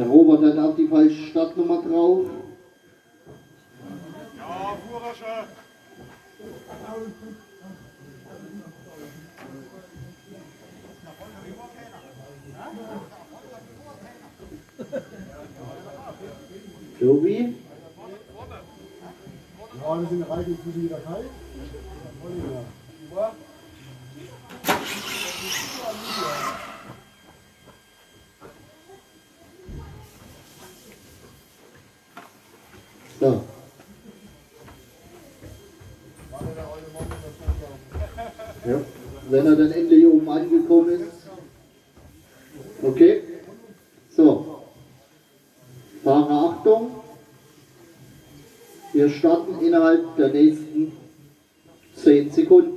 Der Robert hat auch die falsche Startnummer drauf. Ja, Führerschein. Tobi? Ja, wir sind reichlich zwischen wieder kalt. So. Ja, wenn er dann endlich oben angekommen ist. Okay. So. Fahrer, Achtung. Wir starten innerhalb der nächsten 10 Sekunden.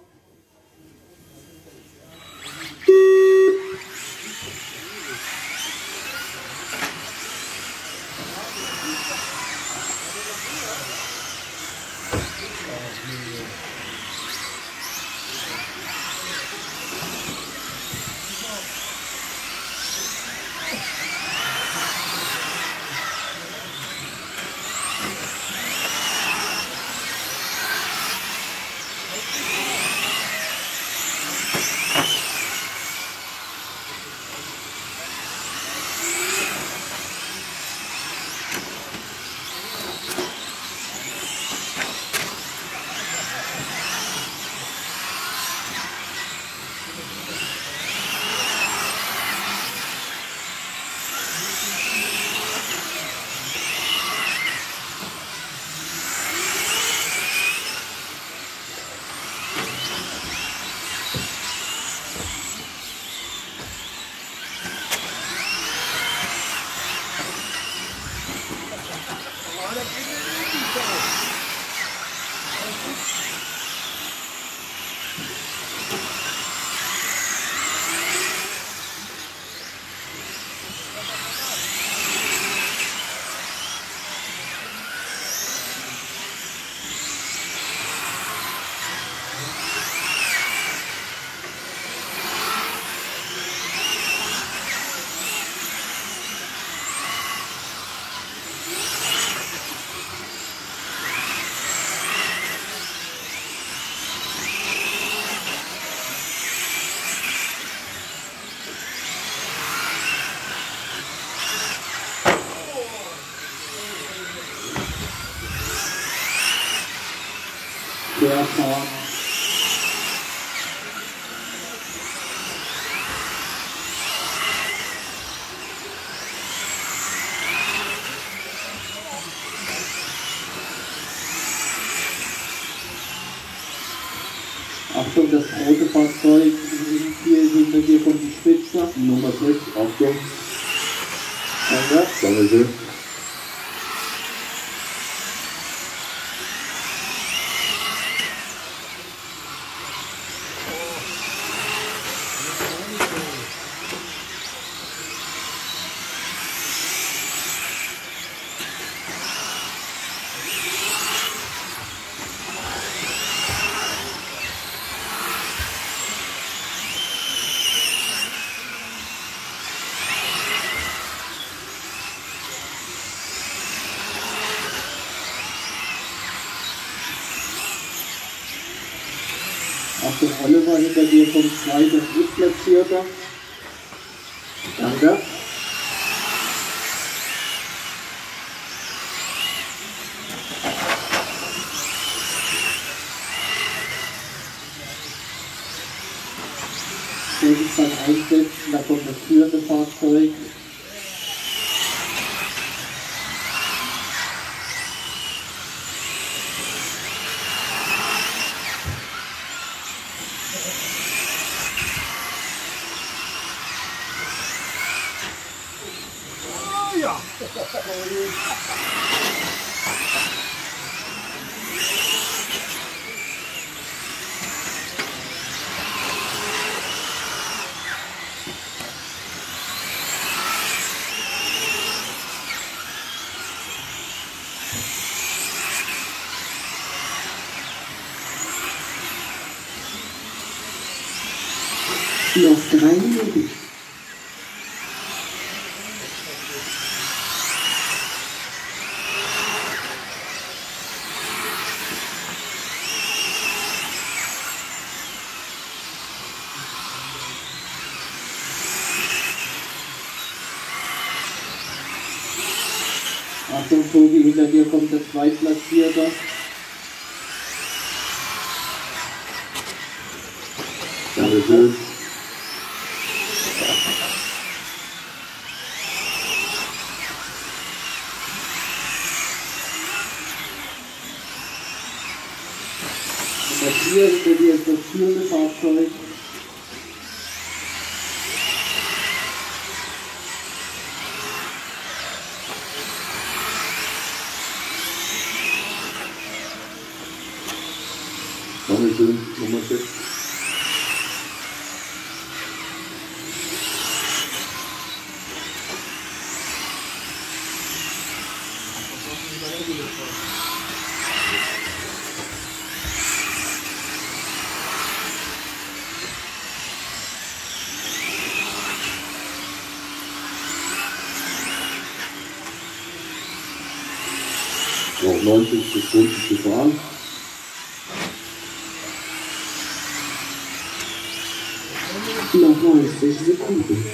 Der Fahrer. Achtung, das rote Fahrzeug hier hinter dir kommt die Spitze. Nummer 6, Achtung. Danke. Dankeschön. Achtung, Oliver, hinter dir kommt zweiter, drittplatzierter. Danke. Dann einsetzen, da kommt das führende Fahrzeug. Ja. Noch 3 Minuten. Tobi, hinter dir kommt der Zweitplatzierte. Dankeschön. Nummer 4, hinter dir ist das führende Fahrzeug. Dankeschön, Nummer 6. Noch 90 Sekunden zu fahren. Noch 90 Sekunden.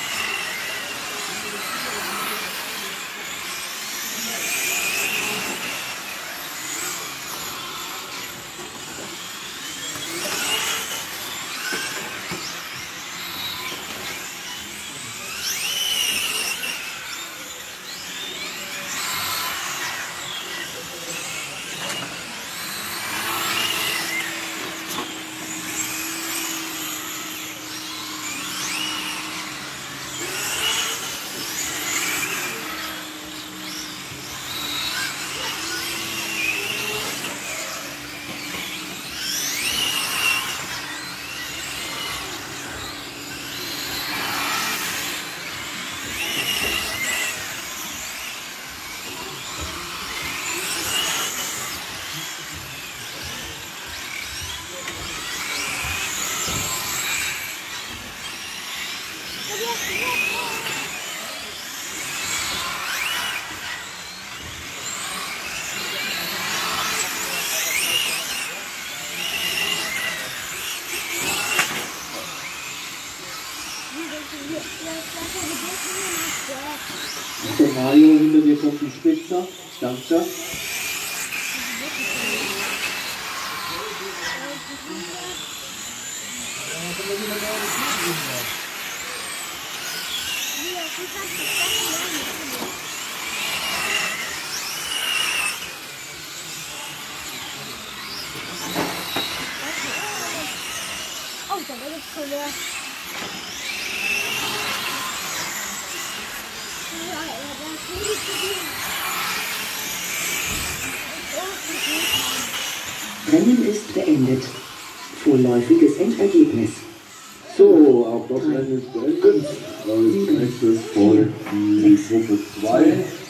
Der Mario, hinter dir kommt die Spitze. Danke. Oh, da war jetzt schon der. Rennen ist beendet. Vorläufiges Endergebnis. So, auch das Rennen ist beendet. Als nächstes folgt die Gruppe 2.